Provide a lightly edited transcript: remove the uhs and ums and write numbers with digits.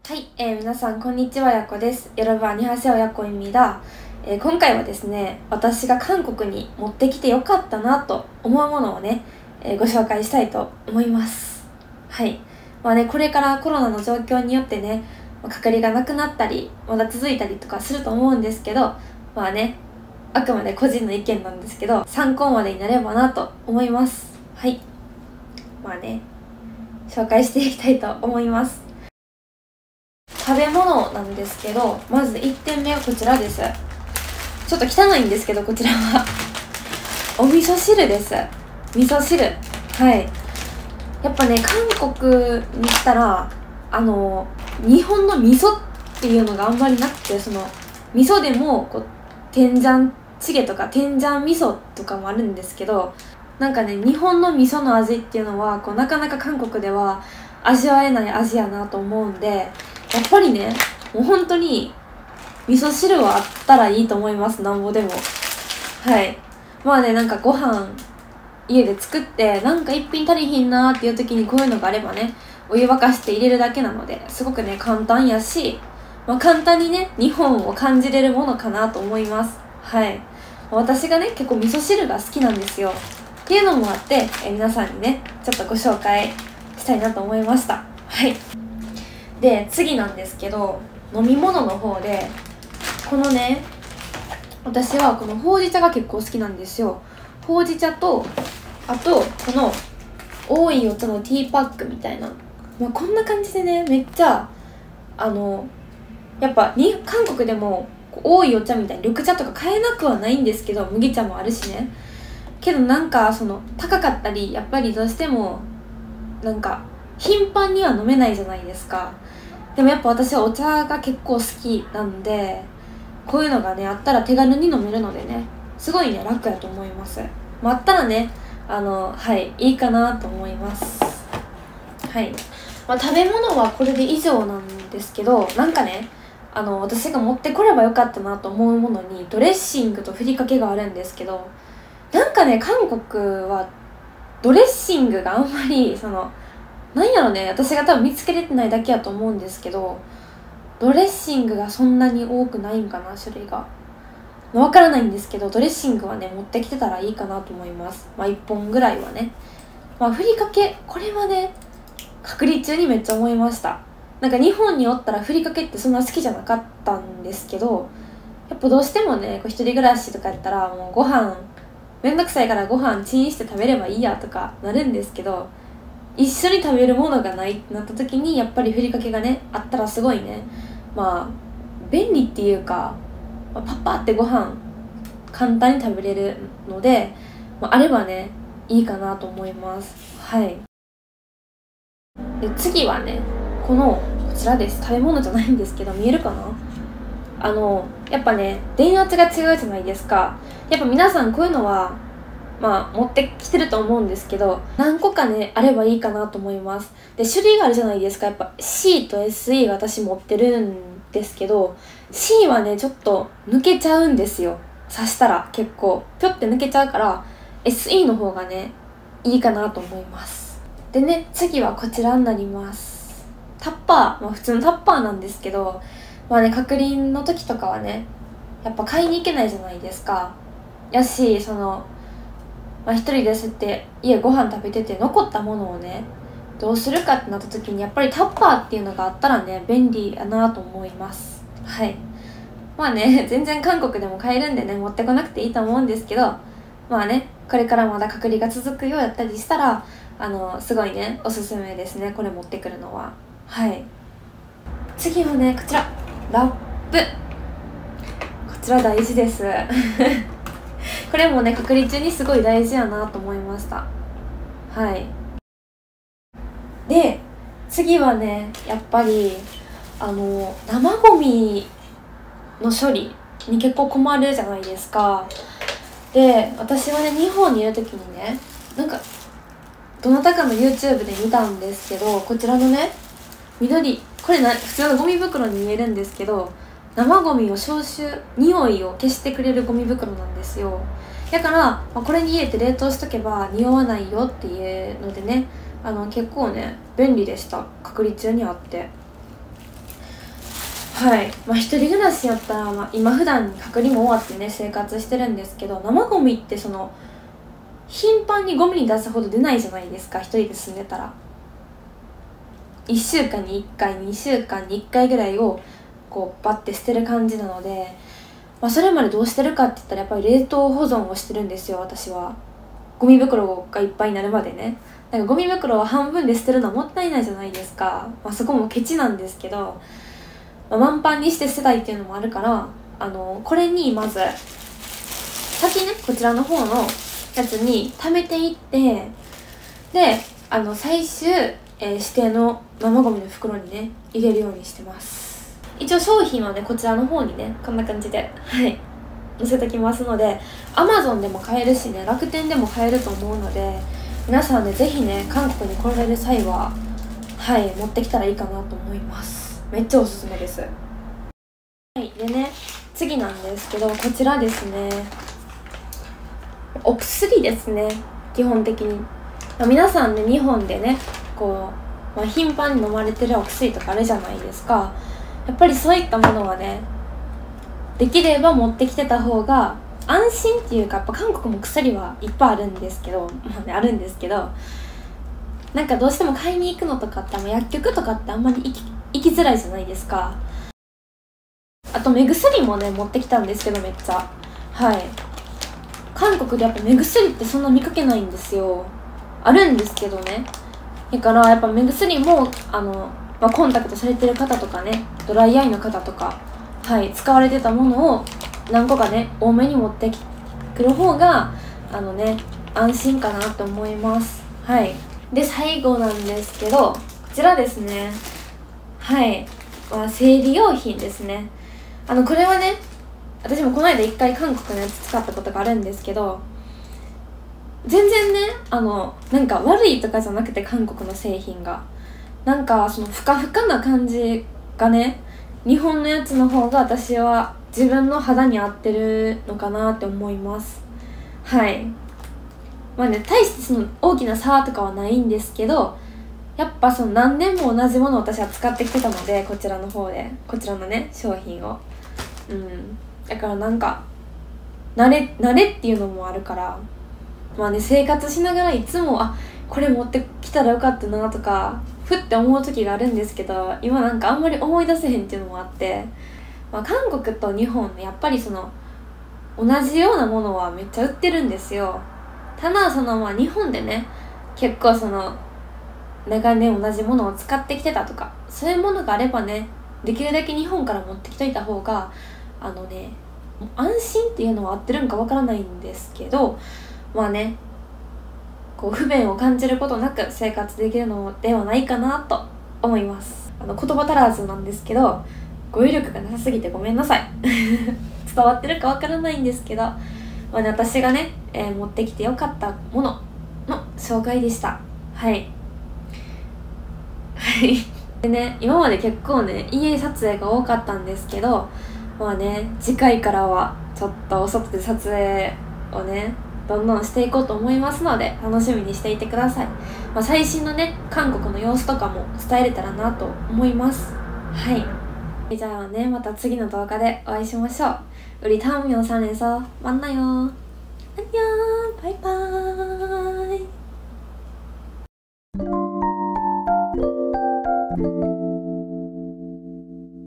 はい、皆さんこんにちは、やこです。여러분 안녕하세요、やこ입니다。今回はですね、私が韓国に持ってきてよかったなと思うものをね、ご紹介したいと思います。はい。これからコロナの状況によってね、隔離がなくなったり、まだ続いたりとかすると思うんですけど、あくまで個人の意見なんですけど、参考までになればなと思います。はい。紹介していきたいと思います。食べ物なんですけど、まず1点目はこちらです。ちょっと汚いんですけど、こちらはお味噌汁です。味噌汁。はい。やっぱね、韓国に来たら日本の味噌っていうのがあんまりなくて、その味噌でも天ジャンチゲとか天ジャン味噌とかもあるんですけど、なんかね、日本の味噌の味っていうのはなかなか韓国では味わえない味やなと思うんで、やっぱりね、もう本当に味噌汁はあったらいいと思います。なんぼでも。はい。なんかご飯家で作って、なんか一品足りひんなーっていう時にこういうのがあればね、お湯沸かして入れるだけなので、すごくね、簡単やし、簡単にね、日本を感じれるものかなと思います。はい。私がね、結構味噌汁が好きなんですよ。っていうのもあって、皆さんにね、ちょっとご紹介したいなと思いました。はい。で、次なんですけど、飲み物の方で、このね、私はこのほうじ茶が結構好きなんですよ。ほうじ茶と、あと、この、多いお茶のティーパックみたいな。こんな感じでね、めっちゃ、やっぱ韓国でも、多いお茶みたいに緑茶とか買えなくはないんですけど、麦茶もあるしね。けど高かったり、やっぱりどうしても、頻繁には飲めないじゃないですか。でもやっぱ私はお茶が結構好きなんで、こういうのがね、あったら手軽に飲めるのでね、すごいね、楽やと思います。あったらね、いいかなと思います。はい。食べ物はこれで以上なんですけど、私が持ってこればよかったなと思うものに、ドレッシングとふりかけがあるんですけど、韓国はドレッシングがあんまり、私が多分見つけれてないだけやと思うんですけど、ドレッシングがそんなに多くないんかな、種類が。わからないんですけど、ドレッシングはね、持ってきてたらいいかなと思います。1本ぐらいはね。ふりかけ、これはね、隔離中にめっちゃ思いました。日本におったらふりかけってそんな好きじゃなかったんですけど、やっぱどうしてもね、一人暮らしとかやったら、もうご飯、めんどくさいからご飯チンして食べればいいやとかなるんですけど、一緒に食べるものがないってなった時に、やっぱりふりかけがね、あったらすごいね、便利っていうか、パッパってご飯簡単に食べれるので、あればね、いいかなと思います。はい。で、次はね、こちらです。食べ物じゃないんですけど、見えるかな？やっぱね、電圧が違うじゃないですか。やっぱ皆さんこういうのは、持ってきてると思うんですけど、何個かね、あればいいかなと思います。で、種類があるじゃないですか。やっぱ C と SE が私持ってるんですけど、C はね、ちょっと抜けちゃうんですよ。刺したら結構、ぴょって抜けちゃうから、SE の方がね、いいかなと思います。でね、次はこちらになります。タッパー、普通のタッパーなんですけど、隔離の時とかはね、やっぱ買いに行けないじゃないですか。やし、一人でそうやって家ご飯食べてて残ったものをね、どうするかってなった時に、やっぱりタッパーっていうのがあったらね、便利やなと思います。はい。全然韓国でも買えるんでね、持ってこなくていいと思うんですけど、これからまだ隔離が続くようやったりしたら、すごいね、おすすめですね、これ持ってくるのは。はい。次はね、こちら、ラップ。こちら大事ですこれもね、隔離中にすごい大事やなと思いました。はい。で、次はね、やっぱり生ゴミの処理に結構困るじゃないですか。で、私はね、日本にいる時にね、どなたかの YouTube で見たんですけど、こちらのね、これ普通のゴミ袋に見えるんですけど、生ゴミを匂いを消してくれるゴミ袋なんですよ。だから、これに入れて冷凍しとけば匂わないよっていうのでね、結構ね、便利でした。隔離中にあって。 はい、一人暮らしやったら、今普段隔離も終わってね生活してるんですけど、生ゴミって頻繁にゴミに出すほど出ないじゃないですか、一人で住んでたら。1週間に1回2週間に1回ぐらいをこうバッて捨てる感じなので、それまでどうしてるかって言ったらやっぱり冷凍保存をしてるんですよ、私は。ゴミ袋がいっぱいになるまでね。なんかゴミ袋を半分で捨てるのはもったいないじゃないですか。そこもケチなんですけど、満帆にして捨てたいっていうのもあるから、これにまず先ね、こちらの方のやつに溜めていって、で最終、指定の生ゴミの袋にね入れるようにしてます。一応商品はねこちらの方にねこんな感じで載せてきますので、 Amazon でも買えるしね、楽天でも買えると思うので、皆さんねぜひね韓国に来られる際は持ってきたらいいかなと思います。めっちゃおすすめです。でね、次なんですけど、こちらですね、お薬ですね。基本的に皆さんね日本でね頻繁に飲まれてるお薬とかあるじゃないですか。やっぱりそういったものはねできれば持ってきてた方が安心っていうか、やっぱ韓国も薬はいっぱいあるんですけど、あるんですけど、なんかどうしても買いに行くのとかって薬局とかってあんまり行きづらいじゃないですか。あと目薬もね持ってきたんですけど、めっちゃ韓国でやっぱ目薬ってそんな見かけないんですよ。あるんですけどね。だからやっぱ目薬もコンタクトされてる方とかね、ドライアイの方とか使われてたものを何個かね多めに持ってくる方が安心かなと思います。で最後なんですけど、こちらですね。生理用品ですね。これはね私もこの間1回韓国のやつ使ったことがあるんですけど、全然ねなんか悪いとかじゃなくて、韓国の製品がなんかふかふかな感じがね、日本のやつの方が私は自分の肌に合ってるのかなって思います。大して大きな差とかはないんですけど、やっぱ何年も同じものを私は使ってきてたので、こちらの方でこちらのね商品をだからなんか慣れっていうのもあるから、生活しながらいつもこれ持ってきたらよかったなとかふって思う時があるんですけど、今なんかあんまり思い出せへんっていうのもあって、韓国と日本やっぱり同じようなものはめっちゃ売ってるんですよ。ただ日本でね結構長年同じものを使ってきてたとか、そういうものがあればねできるだけ日本から持ってきといた方が安心っていうのは合ってるんかわからないんですけど、不便を感じることなく生活できるのではないかなと思います。言葉足らずなんですけど、語彙力がなさすぎてごめんなさい伝わってるかわからないんですけど、私がね、持ってきてよかったものの紹介でした。でね、今まで結構ね家撮影が多かったんですけど、次回からはちょっとお外で撮影をねどんどんしていこうと思いますので、楽しみにしていてください。最新のね韓国の様子とかも伝えれたらなと思います。じゃあね、また次の動画でお会いしましょう。우리 다음 영상에서 만나요. 안녕. 바이바이.